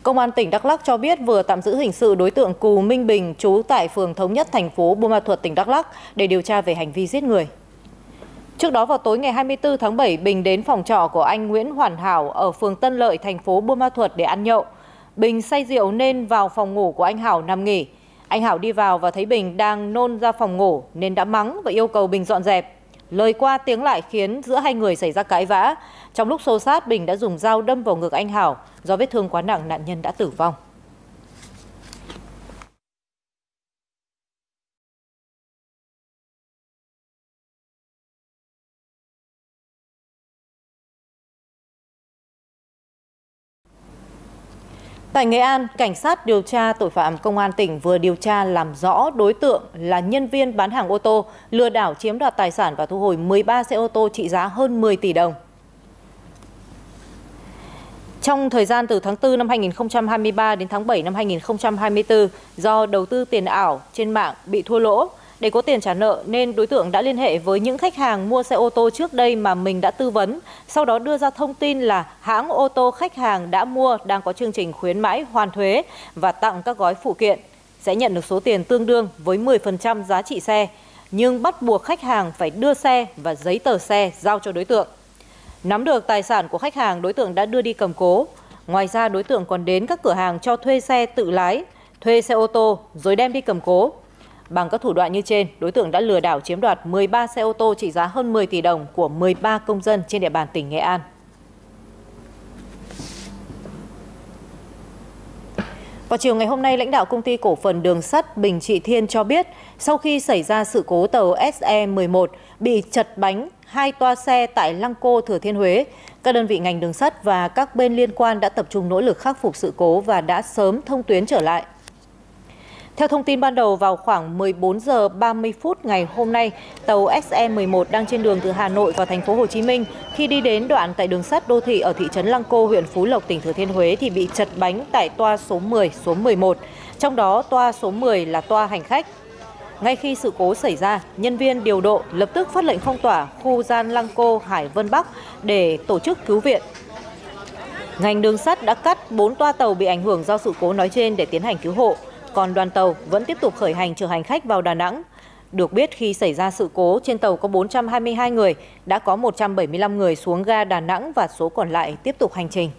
Công an tỉnh Đắk Lắk cho biết vừa tạm giữ hình sự đối tượng Cù Minh Bình, trú tại phường Thống Nhất, thành phố Buôn Ma Thuột, tỉnh Đắk Lắk để điều tra về hành vi giết người. Trước đó vào tối ngày 24 tháng 7, Bình đến phòng trọ của anh Nguyễn Hoàn Hảo ở phường Tân Lợi, thành phố Buôn Ma Thuột để ăn nhậu. Bình say rượu nên vào phòng ngủ của anh Hảo nằm nghỉ. Anh Hảo đi vào và thấy Bình đang nôn ra phòng ngủ nên đã mắng và yêu cầu Bình dọn dẹp. Lời qua tiếng lại khiến giữa hai người xảy ra cãi vã. Trong lúc xô xát, Bình đã dùng dao đâm vào ngực anh Hảo. Do vết thương quá nặng, nạn nhân đã tử vong. Tại Nghệ An, cảnh sát điều tra tội phạm công an tỉnh vừa điều tra làm rõ đối tượng là nhân viên bán hàng ô tô, lừa đảo chiếm đoạt tài sản và thu hồi 13 xe ô tô trị giá hơn 10 tỷ đồng. Trong thời gian từ tháng 4 năm 2023 đến tháng 7 năm 2024, do đầu tư tiền ảo trên mạng bị thua lỗ, để có tiền trả nợ nên đối tượng đã liên hệ với những khách hàng mua xe ô tô trước đây mà mình đã tư vấn, sau đó đưa ra thông tin là hãng ô tô khách hàng đã mua đang có chương trình khuyến mãi hoàn thuế và tặng các gói phụ kiện, sẽ nhận được số tiền tương đương với 10% giá trị xe, nhưng bắt buộc khách hàng phải đưa xe và giấy tờ xe giao cho đối tượng. Nắm được tài sản của khách hàng, đối tượng đã đưa đi cầm cố. Ngoài ra, đối tượng còn đến các cửa hàng cho thuê xe tự lái, thuê xe ô tô rồi đem đi cầm cố. Bằng các thủ đoạn như trên, đối tượng đã lừa đảo chiếm đoạt 13 xe ô tô trị giá hơn 10 tỷ đồng của 13 công dân trên địa bàn tỉnh Nghệ An. Vào chiều ngày hôm nay, lãnh đạo công ty cổ phần đường sắt Bình Trị Thiên cho biết, sau khi xảy ra sự cố tàu SE11 bị chật bánh hai toa xe tại Lăng Cô, Thừa Thiên Huế, các đơn vị ngành đường sắt và các bên liên quan đã tập trung nỗ lực khắc phục sự cố và đã sớm thông tuyến trở lại. Theo thông tin ban đầu, vào khoảng 14 giờ 30 phút ngày hôm nay, tàu SE11 đang trên đường từ Hà Nội vào thành phố Hồ Chí Minh. Khi đi đến đoạn tại đường sắt đô thị ở thị trấn Lăng Cô, huyện Phú Lộc, tỉnh Thừa Thiên Huế thì bị chật bánh tại toa số 10, số 11. Trong đó toa số 10 là toa hành khách. Ngay khi sự cố xảy ra, nhân viên điều độ lập tức phát lệnh phong tỏa khu gian Lăng Cô, Hải Vân Bắc để tổ chức cứu viện. Ngành đường sắt đã cắt 4 toa tàu bị ảnh hưởng do sự cố nói trên để tiến hành cứu hộ. Còn đoàn tàu vẫn tiếp tục khởi hành chở hành khách vào Đà Nẵng. Được biết, khi xảy ra sự cố, trên tàu có 422 người, đã có 175 người xuống ga Đà Nẵng và số còn lại tiếp tục hành trình.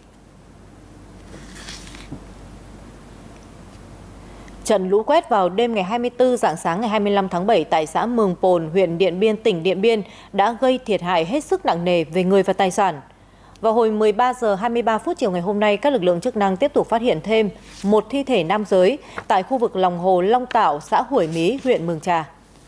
Trận lũ quét vào đêm ngày 24 rạng sáng ngày 25 tháng 7 tại xã Mường Pồn, huyện Điện Biên, tỉnh Điện Biên đã gây thiệt hại hết sức nặng nề về người và tài sản. Vào hồi 13 giờ 23 phút chiều ngày hôm nay, các lực lượng chức năng tiếp tục phát hiện thêm một thi thể nam giới tại khu vực lòng hồ Long Tạo, xã Hủy Mí, huyện Mường Trà.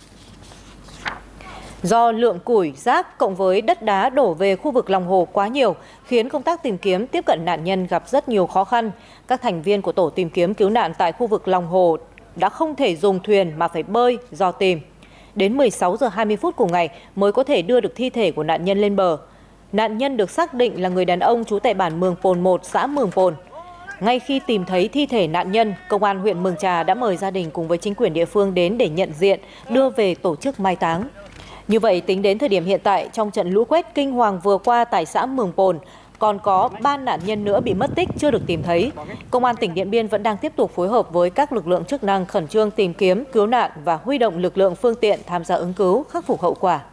Do lượng củi, rác cộng với đất đá đổ về khu vực lòng hồ quá nhiều, khiến công tác tìm kiếm tiếp cận nạn nhân gặp rất nhiều khó khăn. Các thành viên của tổ tìm kiếm cứu nạn tại khu vực lòng hồ đã không thể dùng thuyền mà phải bơi dò tìm. Đến 16 giờ 20 phút cùng ngày mới có thể đưa được thi thể của nạn nhân lên bờ. Nạn nhân được xác định là người đàn ông trú tại bản Mường Pồn 1, xã Mường Pồn. Ngay khi tìm thấy thi thể nạn nhân, công an huyện Mường Trà đã mời gia đình cùng với chính quyền địa phương đến để nhận diện, đưa về tổ chức mai táng. Như vậy, tính đến thời điểm hiện tại, trong trận lũ quét kinh hoàng vừa qua tại xã Mường Pồn, còn có 3 nạn nhân nữa bị mất tích chưa được tìm thấy. Công an tỉnh Điện Biên vẫn đang tiếp tục phối hợp với các lực lượng chức năng khẩn trương tìm kiếm, cứu nạn và huy động lực lượng phương tiện tham gia ứng cứu, khắc phục hậu quả.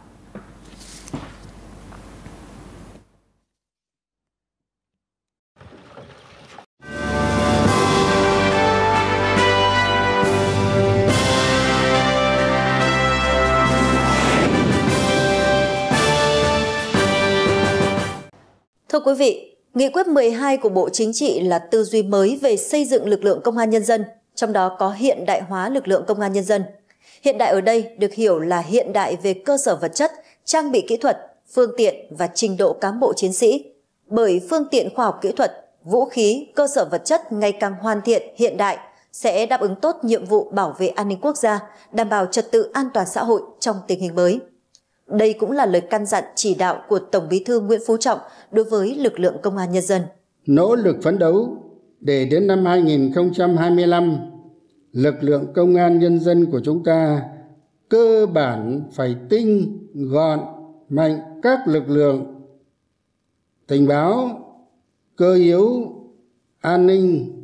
Thưa quý vị, Nghị quyết 12 của Bộ Chính trị là tư duy mới về xây dựng lực lượng công an nhân dân, trong đó có hiện đại hóa lực lượng công an nhân dân. Hiện đại ở đây được hiểu là hiện đại về cơ sở vật chất, trang bị kỹ thuật, phương tiện và trình độ cán bộ chiến sĩ. Bởi phương tiện khoa học kỹ thuật, vũ khí, cơ sở vật chất ngày càng hoàn thiện, hiện đại, sẽ đáp ứng tốt nhiệm vụ bảo vệ an ninh quốc gia, đảm bảo trật tự an toàn xã hội trong tình hình mới. Đây cũng là lời căn dặn chỉ đạo của Tổng Bí thư Nguyễn Phú Trọng đối với lực lượng công an nhân dân. Nỗ lực phấn đấu để đến năm 2025, lực lượng công an nhân dân của chúng ta cơ bản phải tinh, gọn, mạnh các lực lượng tình báo, cơ yếu, an ninh,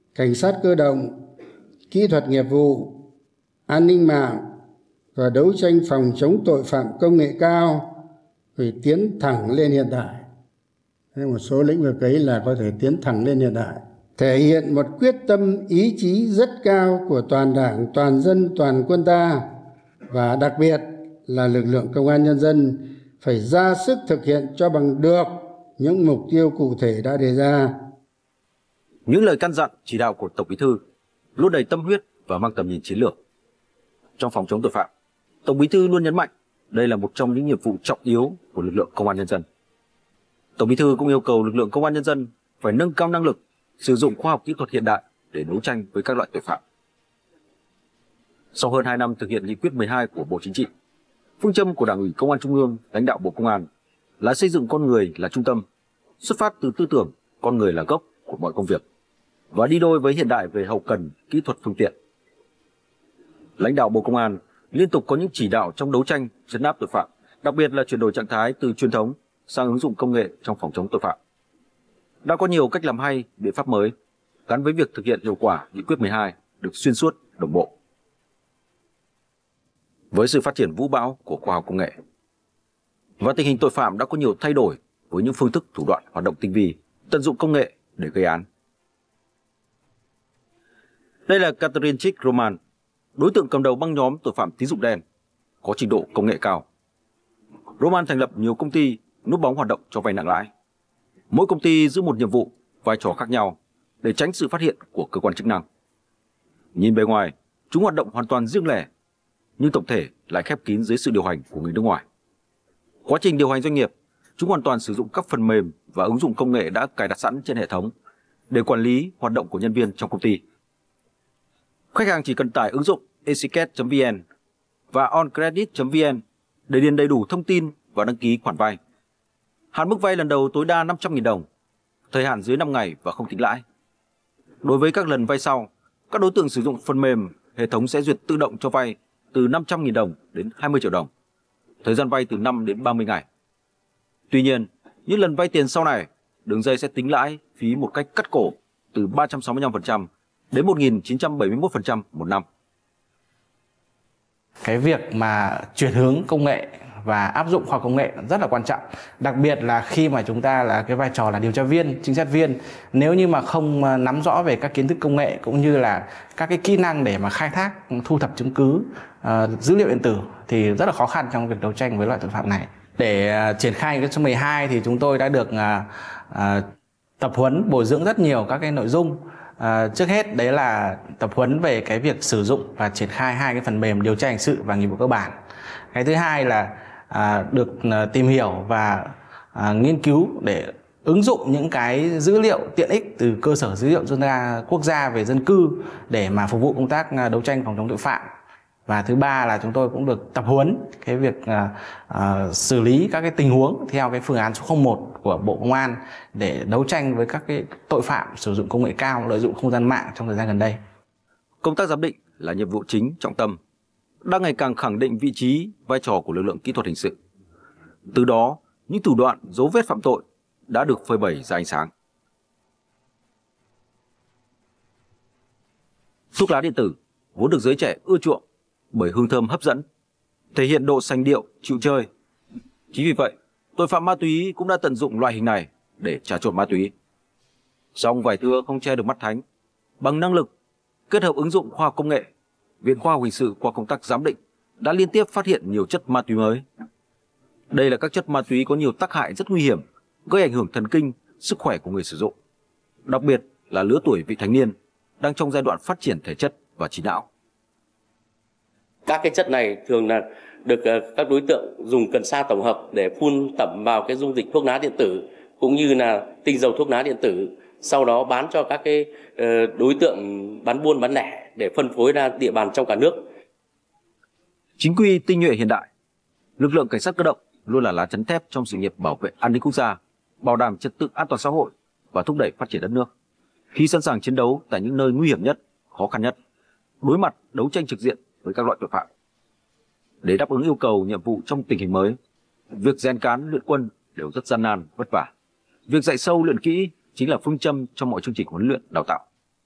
cảnh sát cơ động, kỹ thuật nghiệp vụ, an ninh mạng và đấu tranh phòng chống tội phạm công nghệ cao phải tiến thẳng lên hiện đại. Một số lĩnh vực ấy là có thể tiến thẳng lên hiện đại, thể hiện một quyết tâm ý chí rất cao của toàn Đảng, toàn dân, toàn quân ta, và đặc biệt là lực lượng công an nhân dân phải ra sức thực hiện cho bằng được những mục tiêu cụ thể đã đề ra. Những lời căn dặn chỉ đạo của Tổng Bí thư luôn đầy tâm huyết và mang tầm nhìn chiến lược. Trong phòng chống tội phạm, Tổng Bí thư luôn nhấn mạnh đây là một trong những nhiệm vụ trọng yếu của lực lượng công an nhân dân. Tổng Bí thư cũng yêu cầu lực lượng công an nhân dân phải nâng cao năng lực, sử dụng khoa học kỹ thuật hiện đại để đấu tranh với các loại tội phạm. Sau hơn 2 năm thực hiện nghị quyết 12 của Bộ Chính trị, phương châm của Đảng ủy Công an Trung ương, lãnh đạo Bộ Công an là xây dựng con người là trung tâm, xuất phát từ tư tưởng con người là gốc của mọi công việc và đi đôi với hiện đại về hậu cần, kỹ thuật, phương tiện. Lãnh đạo Bộ Công an liên tục có những chỉ đạo trong đấu tranh, trấn áp tội phạm, đặc biệt là chuyển đổi trạng thái từ truyền thống sang ứng dụng công nghệ trong phòng chống tội phạm. Đã có nhiều cách làm hay, biện pháp mới gắn với việc thực hiện hiệu quả nghị quyết 12 được xuyên suốt, đồng bộ. Với sự phát triển vũ bão của khoa học công nghệ và tình hình tội phạm đã có nhiều thay đổi với những phương thức thủ đoạn hoạt động tinh vi, tận dụng công nghệ để gây án. Đây là Kateryntchik Roman, đối tượng cầm đầu băng nhóm tội phạm tín dụng đen, có trình độ công nghệ cao. Roman thành lập nhiều công ty núp bóng hoạt động cho vay nặng lãi. Mỗi công ty giữ một nhiệm vụ, vai trò khác nhau để tránh sự phát hiện của cơ quan chức năng. Nhìn bề ngoài, chúng hoạt động hoàn toàn riêng lẻ, nhưng tổng thể lại khép kín dưới sự điều hành của người nước ngoài. Quá trình điều hành doanh nghiệp, chúng hoàn toàn sử dụng các phần mềm và ứng dụng công nghệ đã cài đặt sẵn trên hệ thống để quản lý hoạt động của nhân viên trong công ty. Khách hàng chỉ cần tải ứng dụng etiquette.vn và oncredit.vn để điền đầy đủ thông tin và đăng ký khoản vay. Hạn mức vay lần đầu tối đa 500.000 đồng, thời hạn dưới 5 ngày và không tính lãi. Đối với các lần vay sau, các đối tượng sử dụng phần mềm, hệ thống sẽ duyệt tự động cho vay từ 500.000 đồng đến 20 triệu đồng, thời gian vay từ 5 đến 30 ngày. Tuy nhiên, những lần vay tiền sau này, đường dây sẽ tính lãi phí một cách cắt cổ từ 365% đến 1.971% một năm. Cái việc mà chuyển hướng công nghệ và áp dụng khoa học công nghệ rất là quan trọng. Đặc biệt là khi mà chúng ta là cái vai trò là điều tra viên, trinh sát viên, nếu như mà không nắm rõ về các kiến thức công nghệ cũng như là các cái kỹ năng để mà khai thác, thu thập chứng cứ, dữ liệu điện tử thì rất là khó khăn trong việc đấu tranh với loại tội phạm này. Để triển khai nghị quyết số 12 thì chúng tôi đã được tập huấn, bồi dưỡng rất nhiều các cái nội dung. Trước hết đấy là tập huấn về cái việc sử dụng và triển khai 2 cái phần mềm điều tra hình sự và nghiệp vụ cơ bản. Cái thứ hai là được tìm hiểu và nghiên cứu để ứng dụng những cái dữ liệu tiện ích từ cơ sở dữ liệu quốc gia về dân cư để mà phục vụ công tác đấu tranh phòng chống tội phạm. Và thứ ba là chúng tôi cũng được tập huấn cái việc xử lý các cái tình huống theo cái phương án số 01 của Bộ Công an để đấu tranh với các cái tội phạm sử dụng công nghệ cao, lợi dụng không gian mạng trong thời gian gần đây. Công tác giám định là nhiệm vụ chính trọng tâm, đang ngày càng khẳng định vị trí, vai trò của lực lượng kỹ thuật hình sự. Từ đó, những thủ đoạn, dấu vết phạm tội đã được phơi bày ra ánh sáng. Thuốc lá điện tử vốn được giới trẻ ưa chuộng bởi hương thơm hấp dẫn, thể hiện độ sành điệu, chịu chơi. Chính vì vậy, tội phạm ma túy cũng đã tận dụng loại hình này để trà trộn ma túy. Song vải thưa không che được mắt thánh. Bằng năng lực, kết hợp ứng dụng khoa học công nghệ, Viện Khoa học Hình sự qua công tác giám định đã liên tiếp phát hiện nhiều chất ma túy mới. Đây là các chất ma túy có nhiều tác hại rất nguy hiểm, gây ảnh hưởng thần kinh, sức khỏe của người sử dụng. Đặc biệt là lứa tuổi vị thành niên, đang trong giai đoạn phát triển thể chất và trí não. Các cái chất này thường là được các đối tượng dùng cần sa tổng hợp để phun tẩm vào cái dung dịch thuốc lá điện tử cũng như là tinh dầu thuốc lá điện tử, sau đó bán cho các cái đối tượng bán buôn bán lẻ để phân phối ra địa bàn trong cả nước. Chính quy tinh nhuệ hiện đại, lực lượng cảnh sát cơ động luôn là lá chắn thép trong sự nghiệp bảo vệ an ninh quốc gia, bảo đảm trật tự an toàn xã hội và thúc đẩy phát triển đất nước. Khi sẵn sàng chiến đấu tại những nơi nguy hiểm nhất, khó khăn nhất, đối mặt đấu tranh trực diện với các loại tội phạm. Để đáp ứng yêu cầu nhiệm vụ trong tình hình mới, việc rèn cán luyện quân đều rất gian nan, vất vả. Việc dạy sâu luyện kỹ chính là phương châm trong mọi chương trình huấn luyện đào tạo.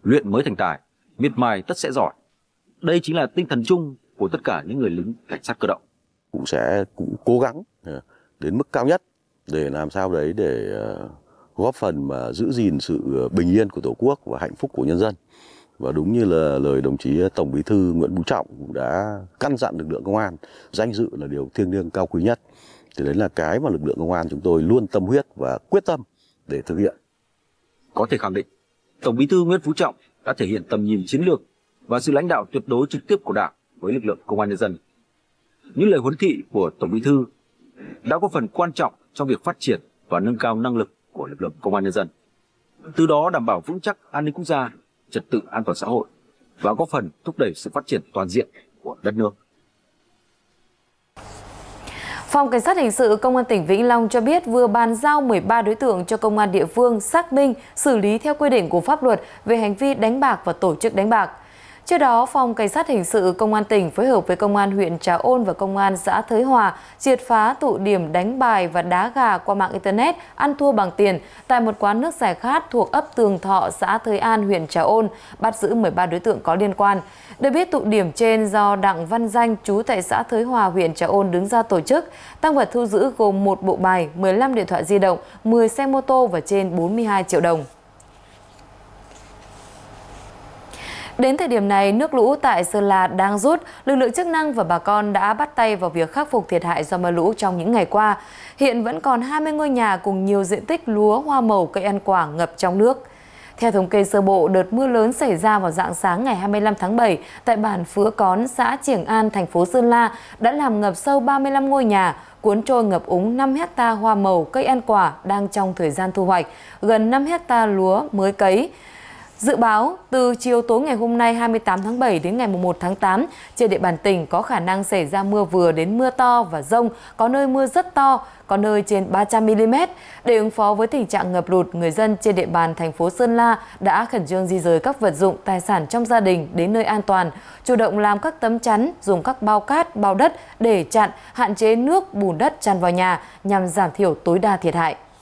Luyện mới thành tài, miệt mài tất sẽ giỏi. Đây chính là tinh thần chung của tất cả những người lính cảnh sát cơ động. Cũng cố gắng đến mức cao nhất để làm sao đấy để góp phần mà giữ gìn sự bình yên của Tổ quốc và hạnh phúc của nhân dân. Và đúng như là lời đồng chí Tổng Bí thư Nguyễn Phú Trọng cũng đã căn dặn lực lượng công an, danh dự là điều thiêng liêng cao quý nhất. Thì đấy là cái mà lực lượng công an chúng tôi luôn tâm huyết và quyết tâm để thực hiện. Có thể khẳng định, Tổng Bí thư Nguyễn Phú Trọng đã thể hiện tầm nhìn chiến lược và sự lãnh đạo tuyệt đối trực tiếp của Đảng với lực lượng công an nhân dân. Những lời huấn thị của Tổng Bí thư đã có phần quan trọng trong việc phát triển và nâng cao năng lực của lực lượng công an nhân dân, từ đó đảm bảo vững chắc an ninh quốc gia, trật tự an toàn xã hội và góp phần thúc đẩy sự phát triển toàn diện của đất nước. Phòng Cảnh sát Hình sự Công an tỉnh Vĩnh Long cho biết vừa bàn giao 13 đối tượng cho công an địa phương xác minh, xử lý theo quy định của pháp luật về hành vi đánh bạc và tổ chức đánh bạc. Trước đó, Phòng Cảnh sát Hình sự Công an tỉnh phối hợp với Công an huyện Trà Ôn và Công an xã Thới Hòa triệt phá tụ điểm đánh bài và đá gà qua mạng Internet ăn thua bằng tiền tại một quán nước giải khát thuộc ấp Tường Thọ, xã Thới An, huyện Trà Ôn, bắt giữ 13 đối tượng có liên quan. Được biết, tụ điểm trên do Đặng Văn Danh, trú tại xã Thới Hòa, huyện Trà Ôn đứng ra tổ chức. Tang vật thu giữ gồm 1 bộ bài, 15 điện thoại di động, 10 xe mô tô và trên 42 triệu đồng. Đến thời điểm này, nước lũ tại Sơn La đang rút, lực lượng chức năng và bà con đã bắt tay vào việc khắc phục thiệt hại do mưa lũ trong những ngày qua. Hiện vẫn còn 20 ngôi nhà cùng nhiều diện tích lúa, hoa màu, cây ăn quả ngập trong nước. Theo thống kê sơ bộ, đợt mưa lớn xảy ra vào rạng sáng ngày 25 tháng 7 tại bản Phứa Cón, xã Triển An, thành phố Sơn La đã làm ngập sâu 35 ngôi nhà, cuốn trôi ngập úng 5 hecta hoa màu, cây ăn quả đang trong thời gian thu hoạch, gần 5 hecta lúa mới cấy. Dự báo, từ chiều tối ngày hôm nay 28 tháng 7 đến ngày 1 tháng 8, trên địa bàn tỉnh có khả năng xảy ra mưa vừa đến mưa to và dông, có nơi mưa rất to, có nơi trên 300 mm. Để ứng phó với tình trạng ngập lụt, người dân trên địa bàn thành phố Sơn La đã khẩn trương di rời các vật dụng, tài sản trong gia đình đến nơi an toàn, chủ động làm các tấm chắn, dùng các bao cát, bao đất để chặn, hạn chế nước, bùn đất tràn vào nhà nhằm giảm thiểu tối đa thiệt hại.